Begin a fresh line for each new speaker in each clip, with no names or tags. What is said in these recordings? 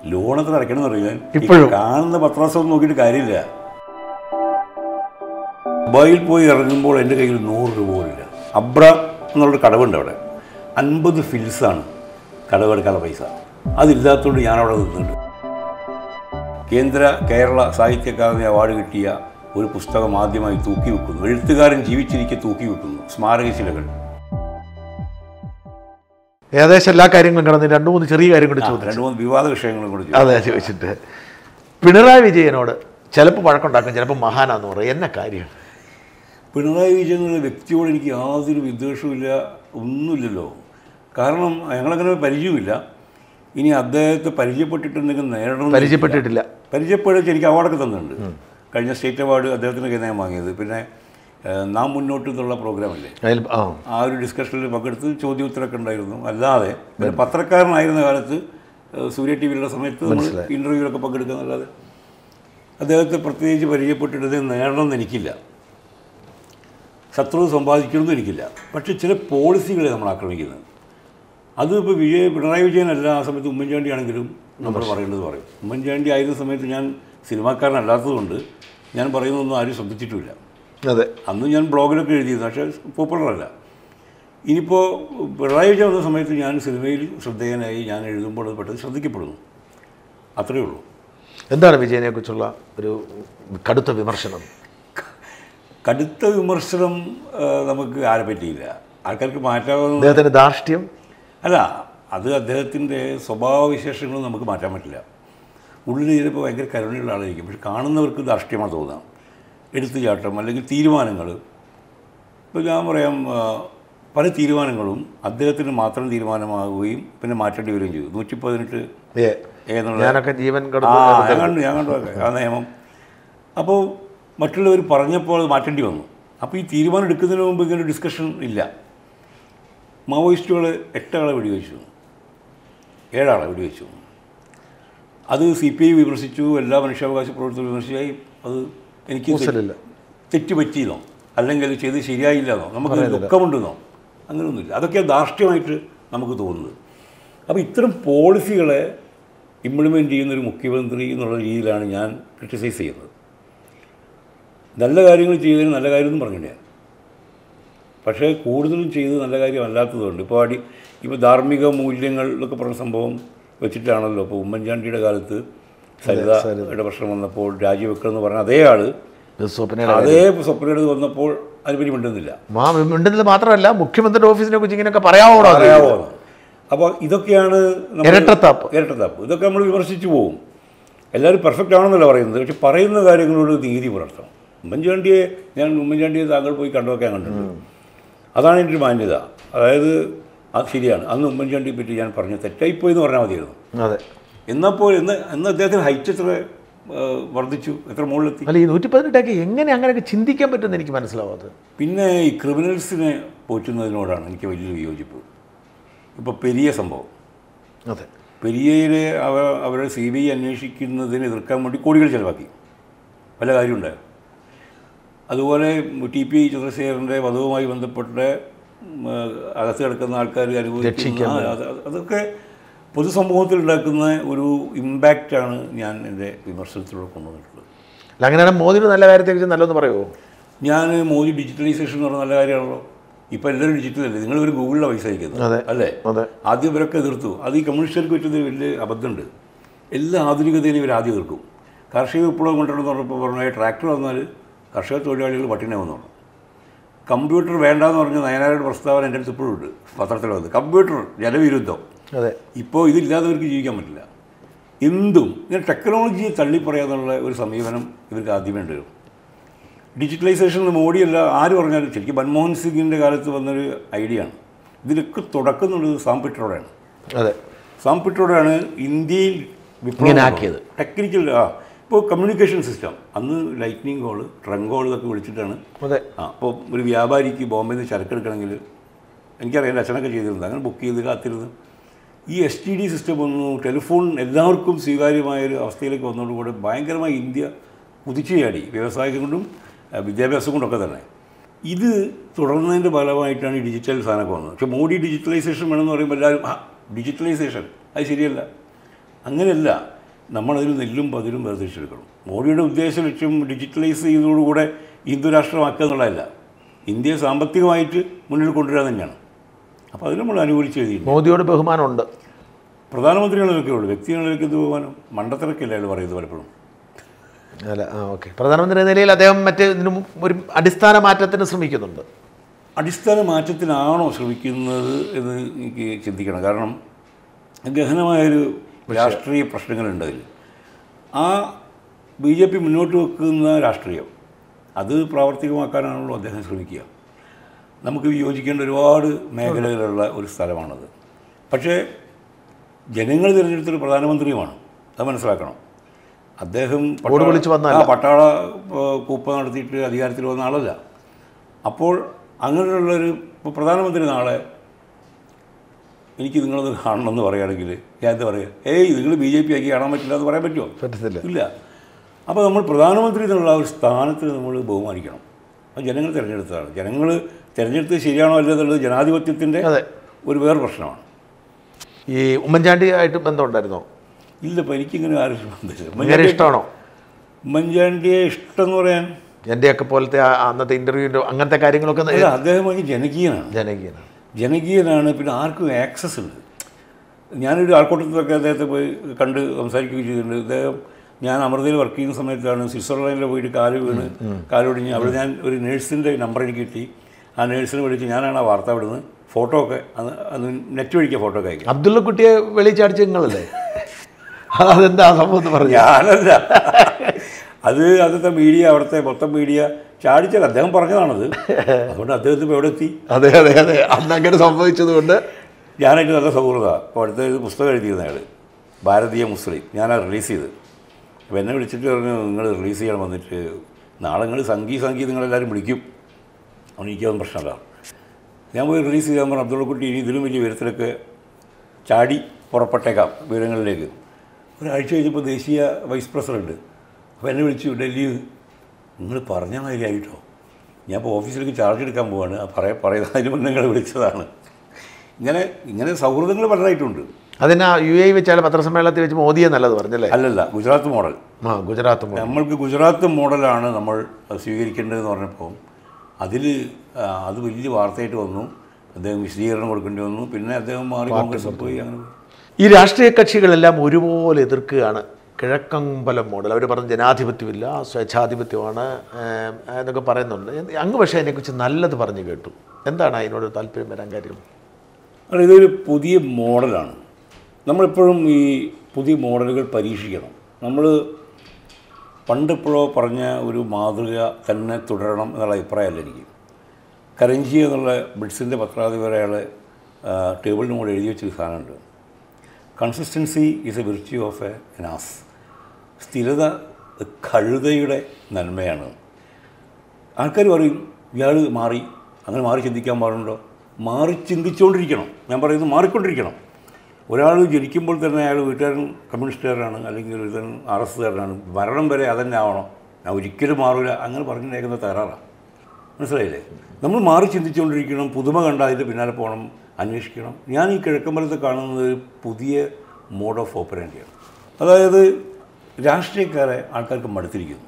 Loan എത്ര അടയ്ക്കണം എന്ന് അറിയാൻ ഇപ്പോഴും കാണുന്ന പത്രാസൊന്നും നോക്കിയിട്ട് കാര്യമില്ല. ദുബായിൽ പോയി ഇറങ്ങുമ്പോൾ എൻ്റെ കയ്യിൽ 100 രൂപ പോലില്ല. അബ്ര എന്നുള്ളൊരു കടവുണ്ട് അവിടെ, 50 ഫിൽസാണ് കടവെടുക്കാനുള്ള പൈസ. അതില്ലാത്തതുകൊണ്ട് ഞാനവിടെ നിന്നിട്ടുണ്ട്. കേരള സാഹിത്യ അക്കാദമി അവാർഡ് കിട്ടിയ ഒരു പുസ്തകം ആദ്യമായി തൂക്കി വെക്കുന്നു. എഴുത്തുകാരൻ ജീവിച്ചിരിക്കെ തൂക്കി വെക്കുന്നു. സ്മാരകശിലകൾ.
ഏകദേശം എല്ലാ കാര്യങ്ങളും കടന്ന് 2-3 ചെറിയ കാര്യം കൂടി ചോദിച്ചു,
2-3 വിവാദ വിഷയങ്ങളും കൂടി
അതെ ചോദിച്ചിട്ട്. പിണറായി വിജയനോട് ചിലപ്പോൾ വഴക്കുണ്ടാക്കും, ചിലപ്പോൾ മഹാനാന്ന് പറയും. എന്ന കാര്യം?
പിണറായി വിജയൻ എന്നുള്ള വ്യക്തിയോട് എനിക്ക് യാതൊരു വിദ്വേഷവുമില്ല, ഒന്നുമില്ലല്ലോ. കാരണം ഞങ്ങളങ്ങനെ പരിചയമില്ല. ഇനി അദ്ദേഹത്തെ പരിചയപ്പെട്ടിട്ടുണ്ടെങ്കിൽ നേരിടണം.
പരിചയപ്പെട്ടിട്ടില്ല.
പരിചയപ്പെടുത്തി എനിക്ക് അവാർഡൊക്കെ തന്നിട്ടുണ്ട്. കഴിഞ്ഞ സ്റ്റേറ്റ് അവാർഡ് അദ്ദേഹത്തിനൊക്കെ ഞാൻ വാങ്ങിയത്. പിന്നെ നാം മുന്നോട്ട് എന്നുള്ള പ്രോഗ്രാമല്ലേ, ആ ഒരു ഡിസ്കഷനിൽ പങ്കെടുത്ത് ചോദ്യോത്തരമൊക്കെ ഉണ്ടായിരുന്നു. അല്ലാതെ പിന്നെ പത്രക്കാരനായിരുന്ന കാലത്ത് സൂര്യ ടി വിയിലുള്ള സമയത്ത് നമ്മൾ ഇൻ്റർവ്യൂവിലൊക്കെ പങ്കെടുക്കുക എന്നല്ലാതെ അദ്ദേഹത്തെ പ്രത്യേകിച്ച് പരിചയപ്പെട്ടിട്ട് നേടണമെന്ന് എനിക്കില്ല, ശത്രു സമ്പാദിക്കണമെന്നും എനിക്കില്ല. പക്ഷേ ചില പോളിസികളെ നമ്മൾ ആക്രമിക്കുന്നത്, അത് ഇപ്പോൾ പിണറായി വിജയനല്ല, ആ സമയത്ത് ഉമ്മൻചാണ്ടി ആണെങ്കിലും നമ്മൾ പറയേണ്ടത് പറയും. ഉമ്മൻചാണ്ടി ആയിരുന്ന സമയത്ത് ഞാൻ സിനിമാക്കാരനല്ലാത്തതുകൊണ്ട് ഞാൻ പറയുന്നതൊന്നും ആരും ശ്രദ്ധിച്ചിട്ടുമില്ല.
അതെ, അന്ന്
ഞാൻ ബ്ലോഗിലൊക്കെ എഴുതിയിരുന്നു, പക്ഷേ പോപ്പുലറല്ല. ഇനിയിപ്പോൾ പിണറായി വിജയൻ വന്ന സമയത്ത് ഞാൻ സിനിമയിൽ ശ്രദ്ധേയനായി, ഞാൻ എഴുതുമ്പോൾ അത് പെട്ടെന്ന് ശ്രദ്ധിക്കപ്പെടുന്നു, അത്രയേ ഉള്ളൂ.
എന്താണ് വിജയനെക്കുറിച്ചുള്ള ഒരു കടുത്ത വിമർശനം?
കടുത്ത വിമർശനം നമുക്ക് ആരെ പറ്റിയില്ല. ആൾക്കാർക്ക് മാറ്റാവുന്ന
അദ്ദേഹത്തിൻ്റെ ധാർഷ്ട്യം
അല്ല, അത് അദ്ദേഹത്തിൻ്റെ സ്വഭാവവിശേഷങ്ങളും നമുക്ക് മാറ്റാൻ പറ്റില്ല. ഉള്ളിൽ ചിലപ്പോൾ ഭയങ്കര കരുണയുള്ള ആളായിരിക്കും, പക്ഷെ കാണുന്നവർക്ക് ധാർഷ്ട്യമാണ് തോന്നാം. എടുത്തുചാട്ടം അല്ലെങ്കിൽ തീരുമാനങ്ങൾ. ഇപ്പോൾ ഞാൻ പറയാം, പല തീരുമാനങ്ങളും അദ്ദേഹത്തിന് മാത്രം തീരുമാനമാവുകയും പിന്നെ മാറ്റേണ്ടി വരികയും ചെയ്തു. 118 ഞാൻ കണ്ടു ആ നിയമം. അപ്പോൾ മറ്റുള്ളവർ പറഞ്ഞപ്പോൾ അത് മാറ്റേണ്ടി വന്നു. അപ്പോൾ ഈ തീരുമാനം എടുക്കുന്നതിന് മുമ്പ് ഇങ്ങനെ ഡിസ്കഷൻ ഇല്ല. മാവോയിസ്റ്റുകൾ 8 ആളെ വെടിവെച്ചു, 7 ആളെ വെടിവെച്ചു. അത് CPI വിമർശിച്ചു, എല്ലാ മനുഷ്യാവകാശ പ്രവർത്തകരും വിമർശിച്ചായി. അത് എനിക്ക് തെറ്റ് പറ്റിയെന്നോ അല്ലെങ്കിൽ ചെയ്ത് ശരിയായില്ലെന്നോ നമുക്ക് ദുഃഖമുണ്ടെന്നോ അങ്ങനെയൊന്നുമില്ല. അതൊക്കെ ധാർഷ്ട്യമായിട്ട് നമുക്ക് തോന്നുന്നത്. അപ്പോൾ ഇത്തരം പോളിസികളെ ഇംപ്ലിമെൻറ്റ് ചെയ്യുന്നൊരു മുഖ്യമന്ത്രി എന്നുള്ള രീതിയിലാണ് ഞാൻ ക്രിറ്റിസൈസ് ചെയ്യുന്നത്. നല്ല കാര്യങ്ങൾ ചെയ്തതിന് നല്ല കാര്യമൊന്നും പറഞ്ഞില്ല, പക്ഷേ കൂടുതലും ചെയ്ത് നല്ല കാര്യമല്ലാത്തതുകൊണ്ട് ഇപ്പോൾ ധാർമ്മിക മൂല്യങ്ങൾ എന്നൊക്കെ പറഞ്ഞ സംഭവം വെച്ചിട്ടാണല്ലോ ഇപ്പോൾ ഉമ്മൻചാണ്ടിയുടെ കാലത്ത് സരിതയുടെ പ്രശ്നം വന്നപ്പോൾ രാജിവെക്കണമെന്ന് പറഞ്ഞ അതേ ആൾ അതേ സ്വപ്നയുടെ വന്നപ്പോൾ അതിനുപരി മിണ്ടുന്നില്ല.
മാത്രമല്ല മുഖ്യമന്ത്രിയുടെ ഓഫീസിനെ കുറിച്ച് ഇങ്ങനെയൊക്കെ പറയാമോ.
അപ്പോൾ ഇതൊക്കെയാണ് ഇരട്ടത്താപ്പ്. ഇതൊക്കെ നമ്മൾ വിമർശിച്ചു പോകും. എല്ലാവരും പെർഫെക്റ്റ് ആണെന്നല്ല പറയുന്നത്, പക്ഷെ പറയുന്ന കാര്യങ്ങളോട് നീതി പുലർത്തണം. ഉമ്മൻചാണ്ടിയെ താങ്കൾ പോയി കണ്ടൊക്കെ കണ്ടിട്ടുണ്ട്. അതാണ് എൻ്റെ ഒരു മാന്യത. അതായത് അത് ശരിയാണ്, അന്ന് ഉമ്മൻചാണ്ടിയെ പറ്റി ഞാൻ പറഞ്ഞു തെറ്റായിപ്പോയി എന്ന് പറഞ്ഞാൽ മതിയായിരുന്നു.
അതെ,
എന്നപ്പോൾ എന്ന് അദ്ദേഹത്തിന് ഹൈറ്റ് എത്ര വർദ്ധിച്ചു, എത്ര മുകളിലെത്തി.
അല്ല, ഈ 118 എങ്ങനെ അങ്ങനെയൊക്കെ ചിന്തിക്കാൻ പറ്റുമെന്ന് എനിക്ക് മനസ്സിലാവാത്തത്.
പിന്നെ ഈ ക്രിമിനൽസിനെ പോറ്റുന്നതിനോടാണ് എനിക്ക് വലിയ വിയോജിപ്പ്. ഇപ്പോൾ പെരിയ സംഭവം,
അതെ,
പെരിയയിലെ അവരുടെ CBI അന്വേഷിക്കുന്നതിന് എതിർക്കാൻ വേണ്ടി കോടികൾ ചിലവാക്കി, പല കാര്യമുണ്ടായിരുന്നു. അതുപോലെ TP ചന്ദ്രശേഖരൻ്റെ വധവുമായി ബന്ധപ്പെട്ട് അകത്ത് കിടക്കുന്ന ആൾക്കാർ അനുഭവിക്കുന്ന അതൊക്കെ പൊതുസമൂഹത്തിൽ ഉണ്ടാക്കുന്ന ഒരു ഇമ്പാക്റ്റാണ് ഞാൻ എൻ്റെ വിമർശനത്തിലൂടെ കൊണ്ടുവന്നിട്ടുള്ളത്.
അങ്ങനെയാണ് മോദിയുടെ നല്ല കാര്യത്തെക്കുറിച്ച് നല്ലതെന്ന് പറയുമോ?
ഞാൻ മോദി ഡിജിറ്റലൈസേഷൻ എന്ന് പറഞ്ഞ നല്ല കാര്യമാണല്ലോ. ഇപ്പോൾ എല്ലാവരും ഡിജിറ്റലല്ലേ, നിങ്ങളൊരു ഗൂഗിളിലെ പൈസ അയക്കുന്നത് അല്ലേ? ആദ്യം ഇവരൊക്കെ എതിർത്തു. അത് ഈ കമ്മ്യൂണിസ്റ്റുകാർക്ക് പറ്റുന്ന വലിയ അബദ്ധമുണ്ട്. എല്ലാ ആധുനികതയിലും ഇവർ ആദ്യം എതിർക്കും. കാർഷിക വിപ്ലവം കൊണ്ടുവരണമെന്ന് പറഞ്ഞപ്പോൾ പറഞ്ഞാൽ ട്രാക്ടർ വന്നാൽ കർഷക തൊഴിലാളികൾ പട്ടിണി വന്നോളൂ. കമ്പ്യൂട്ടർ വേണ്ടാന്ന് പറഞ്ഞ നയനാരുടെ പ്രസ്താവന എൻ്റെ അടുത്ത് ഇപ്പോഴും ഉണ്ട്, പത്രത്തിൽ വന്ന്. കമ്പ്യൂട്ടർ ജനവിരുദ്ധം.
അതെ,
ഇപ്പോൾ ഇതില്ലാത്തവർക്ക് ജീവിക്കാൻ പറ്റില്ല. എന്തും ഇങ്ങനെ ടെക്നോളജിയെ തള്ളിപ്പറയാന്നുള്ള ഒരു സമീപനം ഇവർക്ക് ആദ്യമേ ഉണ്ടായിരുന്നു. ഡിജിറ്റലൈസേഷൻ മോഡിയല്ല ആര് പറഞ്ഞാലും ശരിക്കും മൻമോഹൻ സിംഗിൻ്റെ കാലത്ത് വന്നൊരു ഐഡിയ ആണ്. ഇതിലൊക്കെ തുടക്കം എന്നുള്ളത് സാം പിട്രോഡയാണ്.
അതെ,
സാം പിട്രോഡാണ് ഇന്ത്യയിൽ
വിപ്ലവമാക്കിയത്.
ടെക്നിക്കൽ ഇപ്പോൾ കമ്മ്യൂണിക്കേഷൻ സിസ്റ്റം അന്ന് ലൈറ്റ്നിങ് കോള്, ട്രങ്ക് കോൾ ഇതൊക്കെ വിളിച്ചിട്ടാണ്.
അതെ,
അപ്പോൾ ഒരു വ്യാപാരിക്ക് ബോംബെയിൽ നിന്ന് ചരക്കെടുക്കണമെങ്കിൽ എനിക്കറിയാം, എൻ്റെ അച്ഛനൊക്കെ ചെയ്തിരുന്നത്, അങ്ങനെ ബുക്ക് ചെയ്ത് കാത്തിരുന്നു. ഈ STD സിസ്റ്റം വന്നു, ടെലിഫോൺ എല്ലാവർക്കും സ്വീകാര്യമായൊരു അവസ്ഥയിലേക്ക് വന്നതോടുകൂടെ ഭയങ്കരമായി ഇന്ത്യ കുതിച്ചു ചാടി, വ്യവസായം കൊണ്ടും വിദ്യാഭ്യാസം കൊണ്ടൊക്കെ തന്നെ. ഇത് തുടർന്നതിൻ്റെ ഫലമായിട്ടാണ് ഈ ഡിജിറ്റൽ സാധനമൊക്കെ വന്നത്. പക്ഷേ മോഡി ഡിജിറ്റലൈസേഷൻ വേണമെന്ന് പറയുമ്പോൾ എല്ലാവരും ഡിജിറ്റലൈസേഷൻ അത് ശരിയല്ല, അങ്ങനെയല്ല. നമ്മളതിൽ നെല്ലും പതിരും വേർതിരിച്ചെടുക്കണം. മോഡിയുടെ ഉദ്ദേശ ലക്ഷ്യം ഡിജിറ്റലൈസ് ചെയ്തതോടുകൂടെ ഹിന്ദു രാഷ്ട്രമാക്കുക എന്നുള്ളതല്ല, ഇന്ത്യയെ സാമ്പത്തികമായിട്ട് മുന്നിൽ കൊണ്ടുവരിക തന്നെയാണ്. അപ്പോൾ അതിന് നമ്മൾ അനുകൂലിച്ച് എഴുതിയിട്ടുണ്ട്.
മോദിയോട് ബഹുമാനമുണ്ട്.
പ്രധാനമന്ത്രികളൊക്കെ ഉള്ളൂ, വ്യക്തികളിലേക്ക് ഇത് ബഹുമാനം മണ്ടത്തിറക്കില്ല അയാൾ പറയുന്നത് പലപ്പോഴും.
അല്ല, ഓക്കെ. പ്രധാനമന്ത്രി എന്ന നിലയിൽ അദ്ദേഹം ഇതിനും ഒരു അടിസ്ഥാന മാറ്റത്തിന് ശ്രമിക്കുന്നുണ്ട്.
അടിസ്ഥാന മാറ്റത്തിനാണോ ശ്രമിക്കുന്നത് എന്ന് എനിക്ക് ചിന്തിക്കണം. കാരണം ഗഹനമായൊരു രാഷ്ട്രീയ പ്രശ്നങ്ങളുണ്ട് അതിൽ. ആ BJP മുന്നോട്ട് വെക്കുന്ന രാഷ്ട്രീയം അത് പ്രാവർത്തികമാക്കാനാണല്ലോ അദ്ദേഹം ശ്രമിക്കുക. നമുക്ക് വിയോജിക്കേണ്ട ഒരുപാട് മേഖലകളുള്ള ഒരു സ്ഥലമാണത്. പക്ഷേ ജനങ്ങൾ തിരഞ്ഞെടുത്തൊരു പ്രധാനമന്ത്രിയുമാണ്, അത് മനസ്സിലാക്കണം. അദ്ദേഹം പട്ടാള കൂപ്പ നടത്തിയിട്ട് അധികാരത്തിൽ വന്ന ആളല്ല. അപ്പോൾ അങ്ങനെയുള്ളൊരു പ്രധാനമന്ത്രി നാളെ എനിക്ക് നിങ്ങളത് കാണണമെന്ന് പറയുകയാണെങ്കിൽ ഞാൻ എന്താ പറയുക, നിങ്ങൾ BJP ആക്കി കാണാൻ പറ്റില്ല എന്ന് പറയാൻ പറ്റുമോ?
പറ്റത്തില്ല.
ഇല്ല. അപ്പോൾ നമ്മൾ പ്രധാനമന്ത്രി എന്നുള്ള ഒരു സ്ഥാനത്തിന് നമ്മൾ ബഹുമാനിക്കണം. അത് ജനങ്ങൾ തിരഞ്ഞെടുത്തതാണ്. ജനങ്ങൾ തിരഞ്ഞെടുത്തത് ശരിയാണോ അല്ലെന്നുള്ളത് ജനാധിപത്യത്തിൻ്റെ ഒരു വേറെ പ്രശ്നമാണ്.
ഈ ഉമ്മൻചാണ്ടി ആയിട്ട് ബന്ധമുണ്ടായിരുന്നോ?
ഇല്ല, ഇപ്പോൾ എനിക്കിങ്ങനെ ആരും
ഇഷ്ടമാണോ
ഉമ്മൻചാണ്ടിയെ ഇഷ്ടം എന്ന് പറയാൻ?
എൻ്റെയൊക്കെ പോലത്തെ അന്നത്തെ ഇൻ്റർവ്യൂവിൻ്റെ അങ്ങനത്തെ കാര്യങ്ങളൊക്കെ
അദ്ദേഹം ജനകീയനാണ്. പിന്നെ ആർക്കും ആക്സസ് ഉണ്ട്. ഞാനൊരു ആൾക്കൂട്ടത്തിലൊക്കെ അദ്ദേഹത്തെ പോയി കണ്ട് സംസാരിക്കുകയും ചെയ്തിട്ടുണ്ട്. അദ്ദേഹം ഞാൻ അമൃതയിൽ വർക്ക് ചെയ്യുന്ന സമയത്താണ് സ്വിറ്റ്സർലൻഡിൽ പോയിട്ട് കാലൊടിഞ്ഞ് അവിടെ ഞാൻ ഒരു നേഴ്സിൻ്റെ നമ്പർ എനിക്ക് കിട്ടി. ആ നേഴ്സിനെ വിളിച്ച് ഞാനാണ് ആ വാർത്ത വിടുന്നത്. ഫോട്ടോ ഒക്കെ അന്ന് നെറ്റ് വഴിക്കുക ഫോട്ടോ ഒക്കെ അയക്കും.
അബ്ദുള്ള കുട്ടിയെ വെളിച്ചടിച്ച് നിങ്ങളല്ലേ? അതെന്താ സംഭവം പറഞ്ഞു?
ഞാനല്ല, അന്നത്തെ മീഡിയ, അവിടുത്തെ മൊത്തം മീഡിയ ചാടിച്ചാൽ അദ്ദേഹം പറഞ്ഞതാണത്. അതുകൊണ്ട് അദ്ദേഹത്തിന് എവിടെ എത്തി?
അതെ, അന്ന് അങ്ങനെ സംഭവിച്ചതുകൊണ്ട്
ഞാനായിട്ട് നല്ല സൗഹൃദമാണ്. അപ്പോൾ അടുത്ത പുസ്തകം എഴുതിയിരുന്ന അയാൾ ഭാരതീയ മുസ്ലിം, ഞാനത് റിലീസ് ചെയ്ത്. അപ്പോൾ എന്നെ വിളിച്ചിട്ട് പറഞ്ഞു, നിങ്ങൾ റിലീസ് ചെയ്യാൻ വന്നിട്ട് നാളെ നിങ്ങൾ സംഗീ നിങ്ങളെല്ലാവരും വിളിക്കും, അതുകൊണ്ട് എനിക്കതൊന്നും പ്രശ്നമല്ല. ഞാൻ പോയി റിലീസ് ചെയ്യാൻ പറഞ്ഞു, അബ്ദുള്ള കുട്ടി ഇനി ഇതിലും വലിയ വിവരത്തിലൊക്കെ ചാടി പുറപ്പെട്ടേക്കാം വിവരങ്ങളിലേക്ക്. ഒരാഴ്ച കഴിഞ്ഞപ്പോൾ ദേശീയ വൈസ് പ്രസിഡൻറ്റ് അപ്പോൾ എന്നെ വിളിച്ചു, ഡൽഹിയിൽ നിങ്ങൾ പറഞ്ഞ മാതിരി ആയിട്ടോ, ഞാൻ ഇപ്പോൾ ഓഫീസിലേക്ക് ചാർജ് എടുക്കാൻ പോവാണ്, പറയുന്നതിന് മുന്നേ നിങ്ങൾ വിളിച്ചതാണ്. ഇങ്ങനെ സൗഹൃദങ്ങൾ പലതായിട്ടുണ്ട്.
അതിന് UAE വെച്ചാൽ പത്രസമ്മേളനത്തിൽ വെച്ച് മോദിയെ നല്ലത് പറഞ്ഞല്ലേ?
അല്ലല്ല, ഗുജറാത്ത് മോഡൽ.
ഗുജറാത്ത് മോഡൽ
നമ്മൾക്ക് ഗുജറാത്ത് മോഡലാണ് നമ്മൾ സ്വീകരിക്കേണ്ടതെന്ന് പറഞ്ഞപ്പോൾ അത് വലിയ വാർത്തയായിട്ട് വന്നു. അദ്ദേഹം വിശദീകരണം കൊടുക്കേണ്ടി വന്നു. പിന്നെ അദ്ദേഹം മാറി കോൺഗ്രസ് പോയി. അങ്ങനെ
ഈ രാഷ്ട്രീയ കക്ഷികളെല്ലാം ഒരുപോലെ എതിർക്കുകയാണ് കിഴക്കമ്പലം മോഡൽ. അവർ പറഞ്ഞ ജനാധിപത്യമില്ല, സ്വേച്ഛാധിപത്യമാണ് എന്നൊക്കെ പറയുന്നുണ്ട്. അങ്ങ് പക്ഷേ അതിനെക്കുറിച്ച് നല്ലത് പറഞ്ഞു കേട്ടു. എന്താണ് അതിനോട് താല്പര്യം വരാൻ കാര്യം?
ഇതൊരു പുതിയ മോഡലാണ്. നമ്മളെപ്പോഴും ഈ പുതിയ മോഡലുകൾ പരീക്ഷിക്കണം. നമ്മൾ പണ്ടെപ്പോഴോ പറഞ്ഞ ഒരു മാതൃക തന്നെ തുടരണം എന്നുള്ള അഭിപ്രായമല്ല എനിക്ക്. കരഞ്ചി എന്നുള്ള ബ്രിഡ്സിൻ്റെ പത്രാധിപർ അയാൾ ടേബിളിന് മുകളിൽ എഴുതി വെച്ചൊരു സാധനമുണ്ട്. Consistency is a virtue of an ass. സ്ഥിരത കഴുതയുടെ നന്മയാണ്. ആൾക്കാർ പറയും ഇയാൾ മാറി, അങ്ങനെ മാറി ചിന്തിക്കാൻ പാടുണ്ടോ? മാറി ചിന്തിച്ചുകൊണ്ടിരിക്കണം. ഞാൻ പറയുന്നത് മാറിക്കൊണ്ടിരിക്കണം. ഒരാൾ ജനിക്കുമ്പോൾ തന്നെ അയാൾ വീട്ടുകാരൻ കമ്മ്യൂണിസ്റ്റുകാരനാണ്, അല്ലെങ്കിൽ ഒരുതരം RSകാരനാണ്, മരണം വരെ അതന്നെ ആവണം, ഞാൻ ഒരിക്കലും മാറില്ല, അങ്ങനെ പറഞ്ഞിട്ടേക്കുന്ന തകരാറാണ്. മനസ്സിലായില്ലേ? നമ്മൾ മാറി ചിന്തിച്ചുകൊണ്ടിരിക്കണം. പുതുമ കണ്ട അതിൻ്റെ പിന്നാലെ പോകണം, അന്വേഷിക്കണം. ഞാൻ ഈ കിഴക്കമ്പലത്ത് കാണുന്നത് ഒരു പുതിയ മോഡ് ഓഫ് ഓപ്പറേറ്റിയാണ്. അതായത് രാഷ്ട്രീയക്കാരെ ആൾക്കാർക്ക് മടുത്തിരിക്കുന്നു.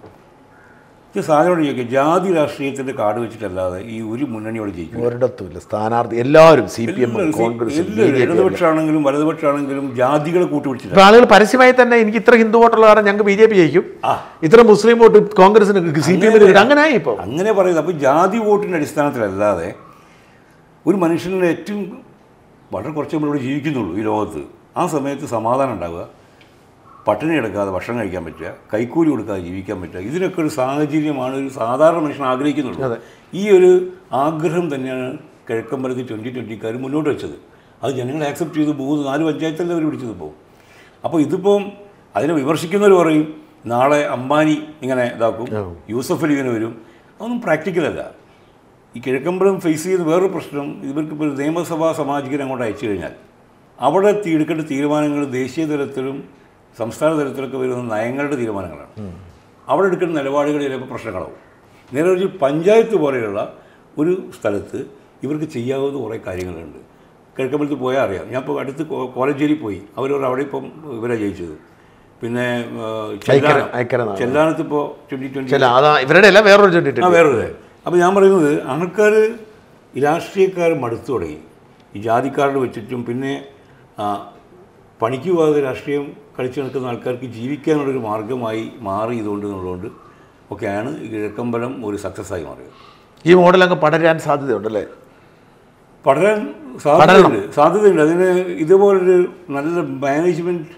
ഇത് സാധനോട് ചോദിക്കുക, ജാതി രാഷ്ട്രീയത്തിൻ്റെ കാർഡ് വെച്ചിട്ടല്ലാതെ ഈ ഒരു മുന്നണിയോട് ജയിക്കും
ഒരിടത്തുമില്ല. സ്ഥാനാർത്ഥി എല്ലാവരും CPM, കോൺഗ്രസ്,
ഇടതുപക്ഷമാണെങ്കിലും വലതുപക്ഷമാണെങ്കിലും ജാതികളെ കൂട്ടുപിടിച്ചിട്ട്
ആളുകൾ പരസ്യമായി തന്നെ എനിക്ക് ഇത്ര ഹിന്ദു വോട്ടുള്ള കാരണം ഞങ്ങൾക്ക് BJP ജയിക്കും, ഇത്ര മുസ്ലിം വോട്ട് കോൺഗ്രസിന്, CPM അങ്ങനെ ആയി. ഇപ്പോൾ
അങ്ങനെ പറയുന്നത്. അപ്പോൾ ജാതി വോട്ടിൻ്റെ അടിസ്ഥാനത്തിലല്ലാതെ ഒരു മനുഷ്യൻ്റെ ഏറ്റവും വളരെ കുറച്ച് നമ്മളിവിടെ ജീവിക്കുന്നുള്ളൂ ഈ ലോകത്ത്. ആ സമയത്ത് സമാധാനം ഉണ്ടാവുക, പട്ടിണി കിടക്കാതെ ഭക്ഷണം കഴിക്കാൻ പറ്റുക, കൈക്കൂലി കൊടുക്കാതെ ജീവിക്കാൻ പറ്റുക, ഇതിനൊക്കെ ഒരു സാഹചര്യമാണ് ഒരു സാധാരണ മനുഷ്യൻ ആഗ്രഹിക്കുന്നുള്ളൂ. ഈ ഒരു ആഗ്രഹം തന്നെയാണ് കിഴക്കമ്പലത്തിൽ 2020 മുന്നോട്ട് വെച്ചത്. അത് ജനങ്ങൾ ആക്സെപ്റ്റ് ചെയ്ത് 3-4 പഞ്ചായത്തല്ലേ അവർ പിടിച്ചത് പോകും. അപ്പോൾ ഇതിപ്പം അതിനെ വിമർശിക്കുന്നവർ പറയും നാളെ അംബാനി ഇങ്ങനെ ഇതാക്കും, യൂസഫ് അലി ഇങ്ങനെ വരും. അതൊന്നും പ്രാക്ടിക്കലല്ല. ഈ കിഴക്കമ്പലം ഫേസ് ചെയ്ത് വേറൊരു പ്രശ്നം, ഇവർക്കിപ്പോൾ ഒരു നിയമസഭാ സാമാജികരെ അങ്ങോട്ട് അയച്ചു കഴിഞ്ഞാൽ അവിടെ എടുക്കേണ്ട തീരുമാനങ്ങൾ ദേശീയ തലത്തിലും സംസ്ഥാന തലത്തിലൊക്കെ വരുന്ന നയങ്ങളുടെ തീരുമാനങ്ങളാണ്. അവിടെ എടുക്കുന്ന നിലപാടുകൾ ചിലപ്പോൾ പ്രശ്നങ്ങളാവും. നേരെ ഒരു പഞ്ചായത്ത് പോലെയുള്ള ഒരു സ്ഥലത്ത് ഇവർക്ക് ചെയ്യാവുന്ന കുറേ കാര്യങ്ങളുണ്ട്. കിഴക്കമ്പലത്ത് പോയാൽ അറിയാം. ഞാൻ ഇപ്പോൾ അടുത്ത് കോലഞ്ചേരി പോയി, അവിടെ ഇപ്പം ഇവരെ ജയിച്ചത്. പിന്നെ
ഐക്യര
ചെല്ലാനത്ത് ഇപ്പോൾ 2020
അതാ ഇവരുടെ എല്ലാം വേറൊരു
വേറൊരു. അപ്പോൾ ഞാൻ പറയുന്നത് ആൾക്കാർ ഈ രാഷ്ട്രീയക്കാർ മടുത്തു തുടങ്ങി ഈ ജാതിക്കാരുടെ വെച്ചിട്ടും. പിന്നെ പണിക്ക് പോകാതെ രാഷ്ട്രീയം കളിച്ചു നടക്കുന്ന ആൾക്കാർക്ക് ജീവിക്കാനുള്ളൊരു മാർഗ്ഗമായി മാറി എന്നുള്ളതുകൊണ്ട് ഒക്കെയാണ് ഈ കിഴക്കമ്പലം ഒരു സക്സസ്സായി മാറിയത്.
ഈ മോഡൽ അങ്ങ് പടരാൻ സാധ്യതയുണ്ടല്ലേ?
പടരാൻ സാധ്യതയുണ്ട്. അതിന് ഇതുപോലൊരു നല്ല മാനേജ്മെൻറ്റ്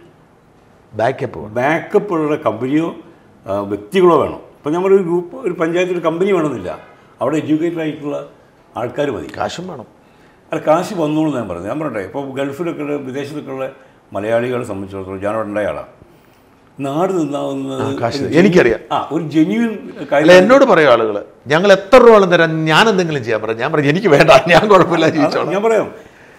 ബാക്കപ്പുള്ള കമ്പനിയോ വ്യക്തികളോ വേണം. ഇപ്പം നമ്മളൊരു ഗ്രൂപ്പ്, ഒരു പഞ്ചായത്തിൽ കമ്പനി വേണമെന്നില്ല, അവിടെ എഡ്യൂക്കേറ്റഡ് ആയിട്ടുള്ള ആൾക്കാർ മതി.
കാശും വേണം.
അല്ല, കാശ് വന്നോളൂ ഞാൻ പറഞ്ഞു. ഞാൻ പറയട്ടെ, ഇപ്പോൾ ഗൾഫിലൊക്കെ ഉള്ള വിദേശത്തൊക്കെയുള്ള മലയാളികളെ സംബന്ധിച്ചിടത്തോളം ഞാനവിടെ ഉണ്ടായ ആളാണ്. നാട് നിന്നാവുന്നത്
എനിക്കറിയാം.
ഒരു ജെന്യൂൻ
കാര്യം എന്നോട് പറയും ആളുകൾ, ഞങ്ങൾ എത്ര രൂപ തരാൻ ഞാൻ എന്തെങ്കിലും ചെയ്യാൻ പറയാം. ഞാൻ പറഞ്ഞു എനിക്ക് വേണ്ട, ഞാൻ കുഴപ്പമില്ല ജീവിച്ചോളാം.
ഞാൻ പറയാം,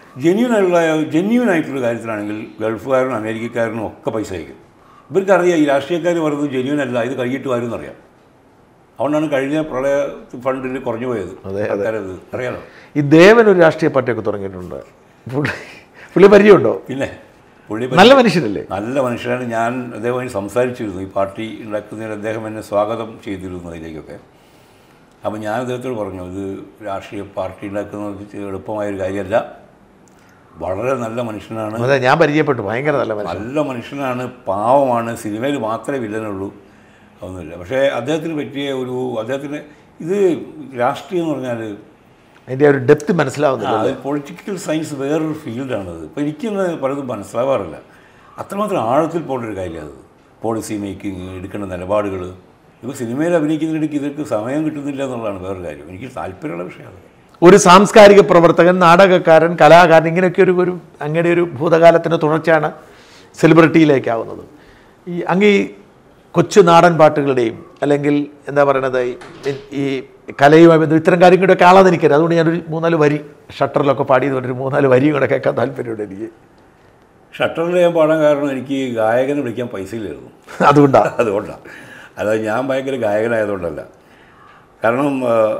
ജെന്യൂൻ ആയിട്ടുള്ള കാര്യത്തിലാണെങ്കിൽ ഗൾഫുകാരനും അമേരിക്കക്കാരനും ഒക്കെ പൈസ അയക്കും. ഇവർക്കറിയാം ഈ രാഷ്ട്രീയക്കാർ പറയുന്നത് ജെന്യൂൻ അല്ല, ഇത് കഴിയിട്ട് വരുമെന്നറിയാം. അതുകൊണ്ടാണ് കഴിഞ്ഞ പ്രളയ ഫണ്ടിൽ കുറഞ്ഞു പോയത്. ആൾക്കാരത് അറിയാലോ.
ഈ ദേവൻ ഒരു രാഷ്ട്രീയ പാർട്ടിയൊക്കെ തുടങ്ങിയിട്ടുണ്ട്. പുള്ളി പരിചയമുണ്ടോ?
പിന്നെ പുള്ളി
നല്ല മനുഷ്യനല്ലേ?
നല്ല മനുഷ്യനാണ്. ഞാൻ അദ്ദേഹമായി സംസാരിച്ചിരുന്നു. ഈ പാർട്ടി ഉണ്ടാക്കുന്നതിന് അദ്ദേഹം എന്നെ സ്വാഗതം ചെയ്തിരുന്നു അതിലേക്കൊക്കെ. അപ്പോൾ ഞാൻ അദ്ദേഹത്തോട് പറഞ്ഞു, ഇത് രാഷ്ട്രീയ പാർട്ടി ഉണ്ടാക്കുന്നത് എളുപ്പമായൊരു കാര്യമല്ല, വളരെ നല്ല മനുഷ്യനാണ്.
അതെ, ഞാൻ പരിചയപ്പെട്ടു. ഭയങ്കര
നല്ല മനുഷ്യനാണ്, പാവമാണ്, സിനിമയിൽ മാത്രമേ വില്ലനുള്ളൂ, ഒന്നുമില്ല. പക്ഷേ അദ്ദേഹത്തിന് പറ്റിയ അദ്ദേഹത്തിന് ഇത് രാഷ്ട്രീയം എന്ന് പറഞ്ഞാൽ
അതിൻ്റെ ഒരു ഡെപ്ത് മനസ്സിലാവുന്നില്ല.
അത് പൊളിറ്റിക്കൽ സയൻസ് വേറൊരു ഫീൽഡാണത്. ഇപ്പോൾ എനിക്കൊന്ന് പലതും മനസ്സിലാവാറില്ല. അത്രമാത്രം ആഴത്തിൽ പോകേണ്ടൊരു കാര്യമാണ് അത്. പോളിസി മേക്കിങ്, എടുക്കേണ്ട നിലപാടുകൾ. ഇപ്പോൾ സിനിമയിൽ അഭിനയിക്കുന്നതിനിടയ്ക്ക് ഇതൊക്കെ സമയം കിട്ടുന്നില്ല എന്നുള്ളതാണ് വേറൊരു കാര്യം. എനിക്ക് താല്പര്യമുള്ള വിഷയമാണ്.
ഒരു സാംസ്കാരിക പ്രവർത്തകൻ, നാടകക്കാരൻ, കലാകാരൻ, ഇങ്ങനെയൊക്കെ ഒരു അങ്ങയുടെ ഒരു ഭൂതകാലത്തിൻ്റെ തുടർച്ചയാണ് സെലിബ്രിറ്റിയിലേക്കാവുന്നത്. ഈ കൊച്ചു നാടൻ പാട്ടുകളുടെയും അല്ലെങ്കിൽ എന്താ പറയണത് ഈ കലയുമായി ബന്ധം ഇത്തരം കാര്യങ്ങളുടെയൊക്കെ ആളാന്ന് എനിക്കറിയാം. അതുകൊണ്ട് ഞാനൊരു 3-4 വരി ഷട്ടറിലൊക്കെ പാടിയത് ഒരു 3-4 വരിയും കൂടെ കേൾക്കാൻ താല്പര്യമുണ്ട് എനിക്ക്.
ഷട്ടറിൽ ഞാൻ പാടാൻ കാരണം എനിക്ക് ഗായകനെ വിളിക്കാൻ പൈസയില്ലായിരുന്നു.
അതുകൊണ്ടാണ്
അതായത് ഞാൻ ഭയങ്കര ഗായകനായതുകൊണ്ടല്ല. കാരണം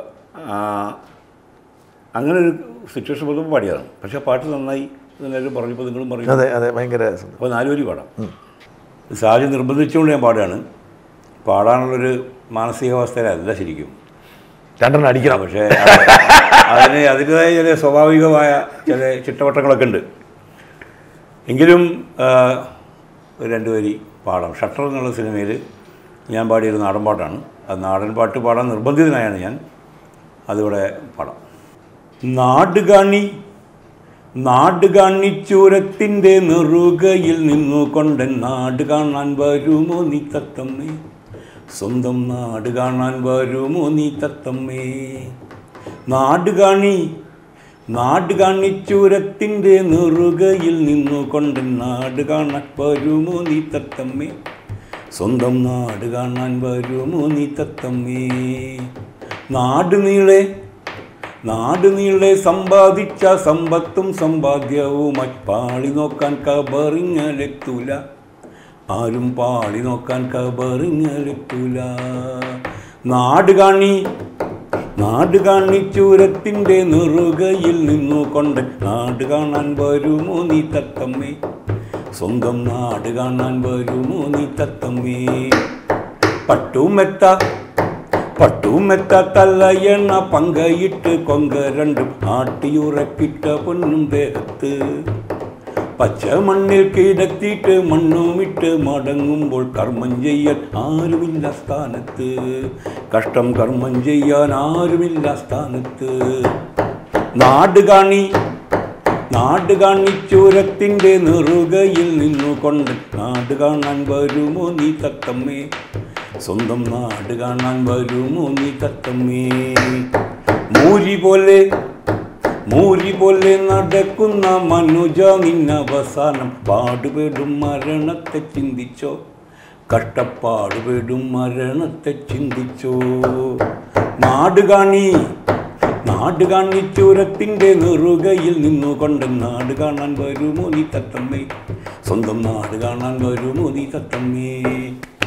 അങ്ങനെ ഒരു സിറ്റുവേഷൻ വന്നപ്പോൾ പാടിയതാണ്. പക്ഷേ പാട്ട് നന്നായി എല്ലാവരും പറഞ്ഞപ്പോൾ നിങ്ങളും പറഞ്ഞു.
അതെ, ഭയങ്കര.
അപ്പോൾ 4 വരി പാടാം. സാഹചര്യം നിർബന്ധിച്ചുകൊണ്ട് ഞാൻ പാടുകയാണ്. പാടാനുള്ളൊരു മാനസികാവസ്ഥയിലല്ല ശരിക്കും.
2 അടിക്കണം.
പക്ഷേ അതിൻ്റെതായ ചില സ്വാഭാവികമായ ചില ചിട്ടവട്ടങ്ങളൊക്കെ ഉണ്ട്. എങ്കിലും 2 വരി പാടാം. ഷട്ടർ എന്നുള്ള സിനിമയിൽ ഞാൻ പാടിയൊരു നാടൻ പാട്ടാണ്. അത് നാടൻ പാട്ട് പാടാൻ നിർബന്ധിതനായാണ് ഞാൻ. അതിവിടെ പാടാം. നാട് കാണിച്ചൂരത്തിൻ്റെ നെറുകയിൽ നിന്നുകൊണ്ട് നാട് കാണാൻ വരുമോ നീ തത്തമ്മേ, സ്വന്തം നാട് കാണാൻ വരുമോ നീ തത്തമ്മേ. നാട് കാണിച്ചൂരത്തിൻ്റെ നെറുകയിൽ നിന്നുകൊണ്ട് നാട് കാണാൻ വരുമോ നീ തത്തമ്മേ, സ്വന്തം നാട് കാണാൻ വരുമോ നീ തത്തമ്മേ. നാട് നീളെ സമ്പാദിച്ച സമ്പത്തും സമ്പാദ്യവുമായി പാളി നോക്കാൻ കബറിങ്ങലെത്തൂല, ആരും പാളി നോക്കാൻ കബറിങ്ങലെത്തൂല. നാട് കാണിച്ചൂരത്തിൻ്റെ നെറുകയിൽ നിന്നുകൊണ്ട് നാട് കാണാൻ വരുമോ നീ തത്തമ്മേ, സ്വന്തം നാട് കാണാൻ വരുമോ നീ തത്തമ്മേ. പട്ടുമെത്ത തലയണ പങ്കയിട്ട് കൊങ്ക രണ്ടും ആട്ടിയുറപ്പിട്ട പൊന്നും ദേഹത്ത്, പച്ചമണ്ണിൽ കിടത്തിയിട്ട് മണ്ണുമിട്ട് മടങ്ങുമ്പോൾ കർമ്മം ചെയ്യാൻ ആരുമില്ല സ്ഥാനത്ത്, കഷ്ടം കർമ്മം ചെയ്യാൻ ആരുമില്ല സ്ഥാനത്ത്. നാട് കാണിച്ചൂരത്തിൻ്റെ നെറുകയിൽ നിന്നുകൊണ്ട് നാട് കാണാൻ വരുമോ നീ തത്തമ്മേ, സ്വന്തം നാട് കാണാൻ വരുമോ നീ തത്തമ്മേ. മൂരി പോലെ നടക്കുന്ന മനുജ നിന്നവസാനം പാടുപെടും മരണത്തെ ചിന്തിച്ചോ, കഷ്ടപ്പാടുപെടും മരണത്തെ ചിന്തിച്ചോ. നാട് കാണിച്ചൂരത്തിൻ്റെ നെറുകയിൽ നിന്നുകൊണ്ട് നാട് കാണാൻ വരുമോ നീ തത്തമ്മേ, സ്വന്തം നാട് കാണാൻ വരുമോ നീ തത്തമ്മേ.